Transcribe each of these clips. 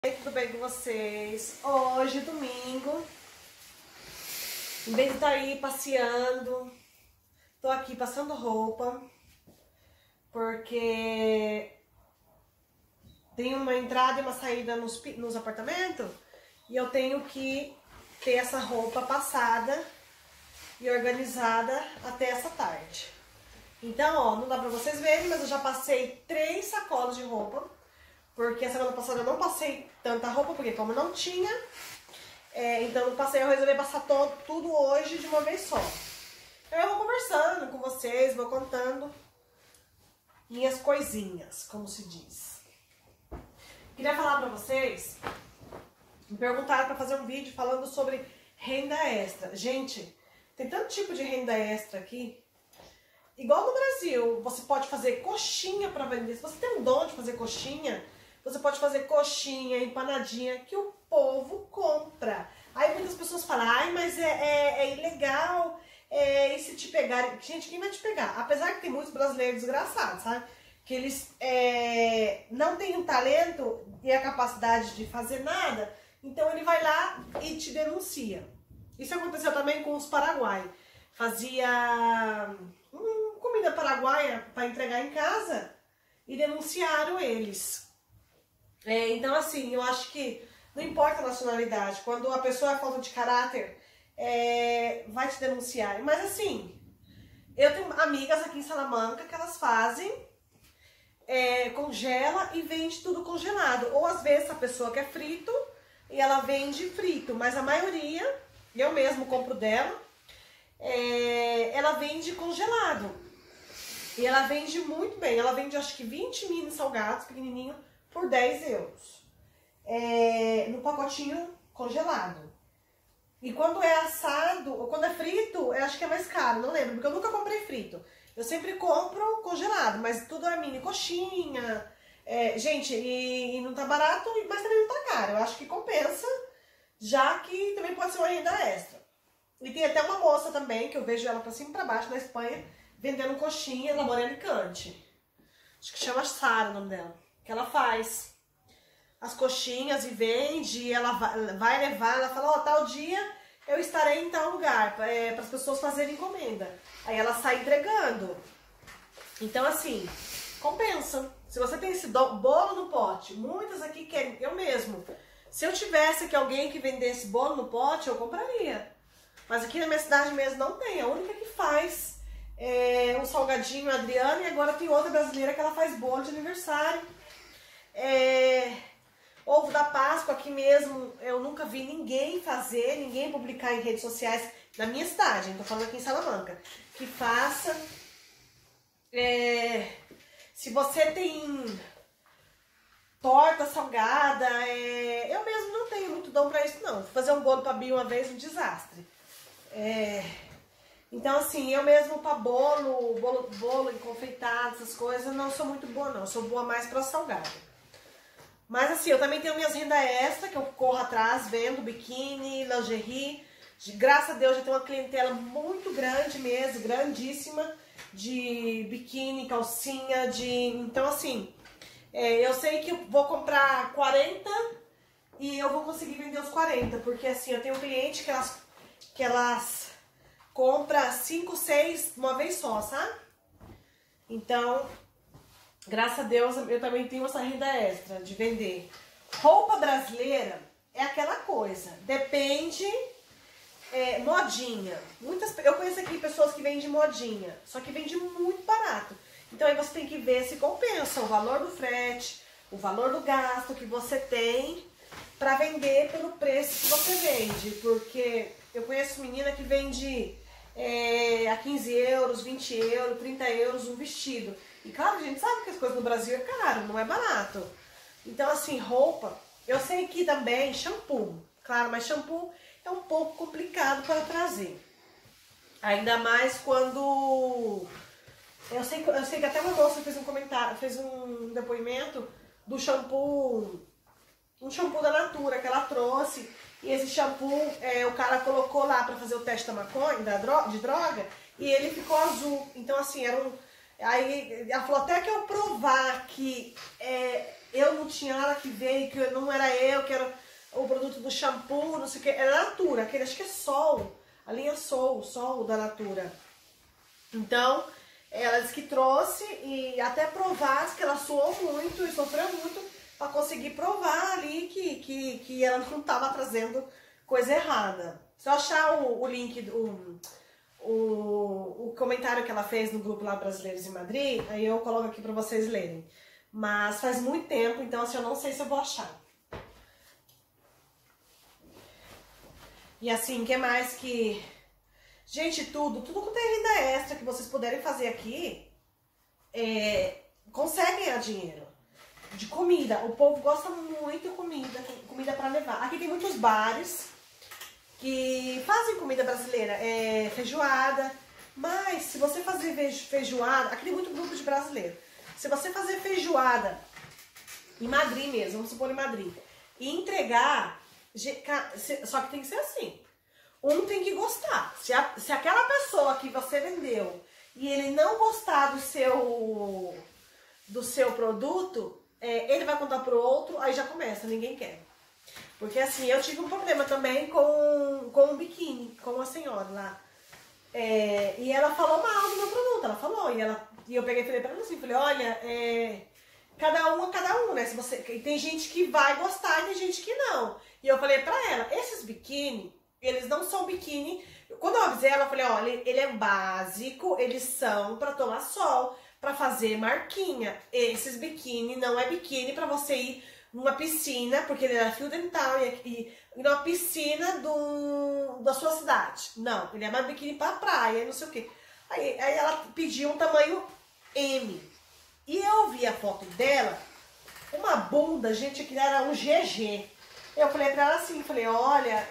Tudo bem com vocês? Hoje, domingo, em vez de estar aí passeando, tô aqui passando roupa, porque tem uma entrada e uma saída nos apartamentos e eu tenho que ter essa roupa passada e organizada até essa tarde. Então, ó, não dá pra vocês verem, mas eu já passei 3 sacolas de roupa. Porque a semana passada eu não passei tanta roupa, porque como não tinha, então eu resolvi passar tudo hoje de uma vez só. Eu vou conversando com vocês, vou contando minhas coisinhas, como se diz. Queria falar pra vocês, me perguntaram pra fazer um vídeo falando sobre renda extra. Gente, tem tanto tipo de renda extra aqui. Igual no Brasil, você pode fazer coxinha pra vender. Se você tem um dom de fazer coxinha, você pode fazer coxinha, empanadinha, que o povo compra. Aí muitas pessoas falam, ai, mas é ilegal, e se te pegarem? Gente, quem vai te pegar? Apesar que tem muitos brasileiros desgraçados, sabe? Que eles não têm o talento e a capacidade de fazer nada, então ele vai lá e te denuncia. Isso aconteceu também com os paraguaios. Fazia comida paraguaia para entregar em casa e denunciaram eles. Então, assim, eu acho que não importa a nacionalidade, quando a pessoa é falta de caráter, vai te denunciar. Mas, assim, eu tenho amigas aqui em Salamanca que elas fazem, congela e vende tudo congelado. Ou, às vezes, a pessoa quer frito e ela vende frito, mas a maioria, eu mesmo compro dela, ela vende congelado. E ela vende muito bem. Ela vende, acho que 20 mini salgados, pequenininho, por 10 euros. No pacotinho congelado. E quando é assado, ou quando é frito, eu acho que é mais caro, não lembro, porque eu nunca comprei frito. Eu sempre compro congelado, mas tudo é mini coxinha. Gente, e não tá barato, mas também não tá caro. Eu acho que compensa, já que também pode ser uma renda extra. E tem até uma moça também, que eu vejo ela pra cima e pra baixo na Espanha, vendendo coxinha, ela mora em Alicante. Acho que chama Sara o nome dela. Que ela faz as coxinhas e vende, e ela vai levar, ela fala, ó, tal dia eu estarei em tal lugar, para as pessoas fazerem encomenda. Aí ela sai entregando. Então, assim, compensa. Se você tem esse bolo no pote, muitas aqui querem, eu mesmo. Se eu tivesse aqui alguém que vendesse bolo no pote, eu compraria. Mas aqui na minha cidade mesmo não tem. A única que faz um salgadinho, a Adriana, e agora tem outra brasileira que ela faz bolo de aniversário. Ovo da Páscoa aqui mesmo, eu nunca vi ninguém fazer, ninguém publicar em redes sociais, na minha cidade, tô falando aqui em Salamanca, que faça. Se você tem torta salgada, eu mesmo não tenho muito dom pra isso não. Fui fazer um bolo pra Bia uma vez, um desastre. Então, assim, eu mesmo pra bolo confeitado, essas coisas, eu não sou muito boa não. Eu sou boa mais pra salgado. Mas, assim, eu também tenho minhas rendas extra, que eu corro atrás, vendo biquíni, lingerie. Graças a Deus, já tenho uma clientela muito grande mesmo, grandíssima, de biquíni, calcinha, Então, assim, eu sei que eu vou comprar 40 e eu vou conseguir vender os 40. Porque, assim, eu tenho um cliente que elas compra 5, 6 uma vez só, sabe? Então, graças a Deus, eu também tenho essa renda extra de vender. Roupa brasileira é aquela coisa, depende, modinha. Eu conheço aqui pessoas que vendem modinha, só que vende muito barato. Então aí você tem que ver se compensa o valor do frete, o valor do gasto que você tem para vender pelo preço que você vende. Porque eu conheço menina que vende a 15 euros, 20 euros, 30 euros um vestido. E claro, a gente sabe que as coisas no Brasil é caro, não é barato. Então, assim, roupa, eu sei que também shampoo, claro, mas shampoo é um pouco complicado para trazer. Ainda mais quando... Eu sei que até uma moça fez um comentário, fez um depoimento do shampoo, um shampoo da Natura que ela trouxe. E esse shampoo, o cara colocou lá para fazer o teste da maconha, de droga, e ele ficou azul. Então, assim, era Aí ela falou até que eu provar que eu não tinha nada que ver, que não era eu, que era o produto do shampoo, não sei o que. Era Natura, aquele acho que é Sol, a linha Sol da Natura. Então, ela disse que trouxe e até provar que ela suou muito e sofreu muito para conseguir provar ali que ela não estava trazendo coisa errada. Se eu achar o link, o comentário que ela fez no grupo lá Brasileiros em Madrid, aí eu coloco aqui para vocês lerem. Mas faz muito tempo, então assim, eu não sei se eu vou achar. E assim, o que mais que... Gente, tudo que tem renda extra que vocês puderem fazer aqui, conseguem ganhar dinheiro. De comida, o povo gosta muito de comida para levar. Aqui tem muitos bares que fazem comida brasileira, feijoada. Mas se você fazer feijoada, aqui tem muito grupo de brasileiro. Se você fazer feijoada em Madrid mesmo, vamos supor em Madrid, e entregar, só que tem que ser assim. Um tem que gostar. Se aquela pessoa que você vendeu e ele não gostar do seu produto, ele vai contar pro outro, aí já começa, ninguém quer. Porque assim, eu tive um problema também com um biquíni, com uma senhora lá. E ela falou mal do meu produto, ela falou. E eu peguei e falei pra ela assim, falei, olha, cada um, né? Tem gente que vai gostar e tem gente que não. E eu falei pra ela, esses biquíni, eles não são biquíni. Quando eu avisei ela, eu falei, olha, ele é básico, eles são pra tomar sol, pra fazer marquinha. Esses biquíni não é biquíni pra você ir numa piscina, porque ele era fio dental e numa piscina da sua cidade. Não, ele é mais biquíni pra praia, não sei o quê. Aí ela pediu um tamanho M. E eu vi a foto dela, uma bunda, gente, que era um GG. Eu falei pra ela assim, falei, olha,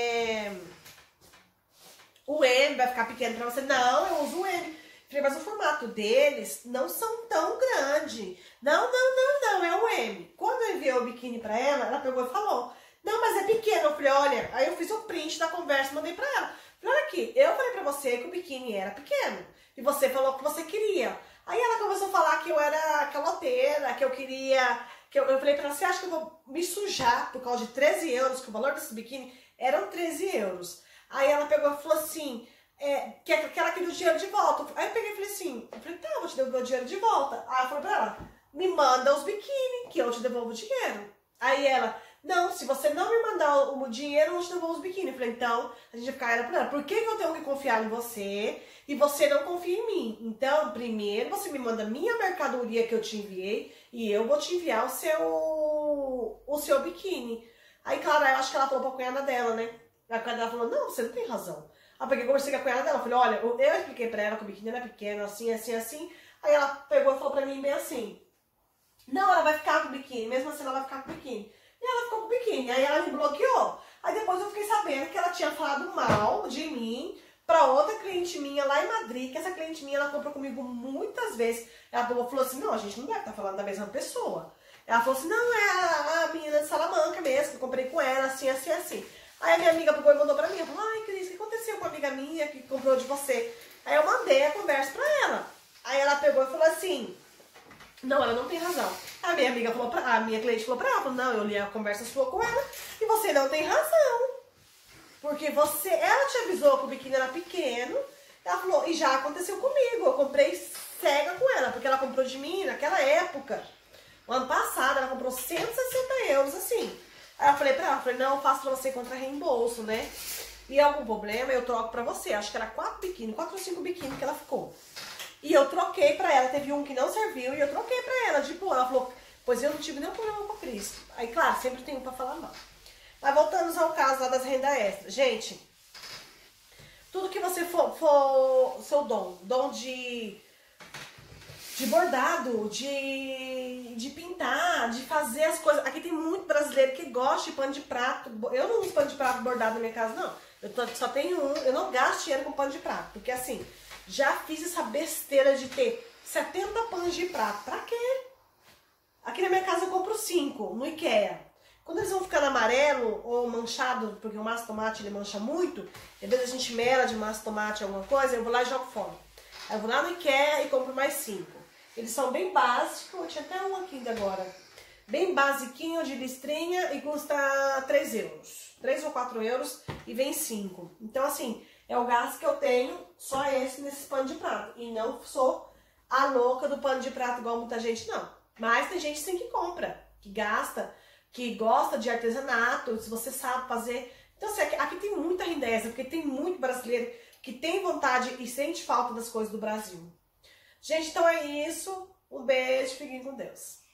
o M vai ficar pequeno pra você. Não, eu uso o M. Falei, mas o formato deles não são tão grande. Não, é o M. Quando eu enviei o biquíni pra ela, ela pegou e falou, não, mas é pequeno. Eu falei, olha, aí eu fiz um print da conversa e mandei pra ela. Falei, olha aqui, eu falei pra você que o biquíni era pequeno. E você falou que você queria. Aí ela começou a falar que eu era caloteira, que eu queria... Eu falei pra ela, você acha que eu vou me sujar por causa de 13 euros, que o valor desse biquíni eram 13 euros. Aí ela pegou e falou assim, que ela queria o dinheiro de volta. Aí eu peguei e falei assim, tá, eu vou te devolver o dinheiro de volta. Aí eu falei pra ela, me manda os biquíni, que eu te devolvo o dinheiro. Aí ela, não, se você não me mandar o dinheiro, eu não te devolvo os biquíni. Eu falei, então, a gente vai ficar, era pra ela, por que eu tenho que confiar em você e você não confia em mim? Então, primeiro você me manda a minha mercadoria que eu te enviei e eu vou te enviar o seu biquíni. Aí, claro, eu acho que ela falou pra cunhada dela, né? A cunhada dela falou, não, você não tem razão. Aí eu peguei e conversei com a cunhada dela, falei, olha, eu expliquei pra ela que o biquíni era pequeno, assim, assim, assim. Aí ela pegou e falou pra mim bem assim, não, ela vai ficar com o biquíni, mesmo assim ela vai ficar com o biquíni. E ela ficou com o biquíni, aí ela me bloqueou. Aí depois eu fiquei sabendo que ela tinha falado mal de mim pra outra cliente minha lá em Madrid, que essa cliente minha, ela comprou comigo muitas vezes. Ela falou assim, não, a gente não deve estar falando da mesma pessoa. Ela falou assim, não, é a menina de Salamanca mesmo, que eu comprei com ela, assim, assim, assim. Aí a minha amiga pegou e mandou pra mim, ela falou, ai, Cris, o que aconteceu com a amiga minha que comprou de você? Aí eu mandei a conversa pra ela. Aí ela pegou e falou assim, não, ela não tem razão. A minha amiga falou a minha cliente falou pra ela, falou, não, eu li a conversa sua com ela e você não tem razão. Porque ela te avisou que o biquíni era pequeno, ela falou, e já aconteceu comigo, eu comprei cega com ela, porque ela comprou de mim naquela época, o ano passado, ela comprou 160 euros, assim. Aí eu falei pra ela, não, eu faço pra você contra reembolso, né? E algum problema, eu troco pra você. Acho que era 4 ou 5 biquíni que ela ficou. E eu troquei pra ela, teve um que não serviu e eu troquei pra ela, tipo, ela falou, pois eu não tive nenhum problema com a Cris. Aí, claro, sempre tem um pra falar mal. Mas voltando ao caso lá das rendas extras. Gente, tudo que você for seu dom de bordado, de pintar, de fazer as coisas. Aqui tem muito brasileiro que gosta de pano de prato. Eu não uso pano de prato bordado na minha casa, não. Só tenho um, eu não gasto dinheiro com pano de prato. Porque assim, já fiz essa besteira de ter 70 panos de prato. Pra quê? Aqui na minha casa eu compro 5 no IKEA. Quando eles vão ficando amarelo ou manchado, porque o massa tomate ele mancha muito, às vezes a gente mela de massa tomate alguma coisa, eu vou lá e jogo fora. Aí eu vou lá no IKEA e compro mais 5. Eles são bem básicos, eu tinha até um aqui ainda agora. Bem basiquinho de listrinha e custa 3 euros. 3 ou 4 euros e vem 5. Então assim, é o gasto que eu tenho, só esse nesse pano de prato. E não sou a louca do pano de prato igual muita gente, não. Mas tem gente sim que compra, que gasta, que gosta de artesanato, se você sabe fazer. Então assim, aqui tem muita rindeza, porque tem muito brasileiro que tem vontade e sente falta das coisas do Brasil. Gente, então é isso. Um beijo, fiquem com Deus.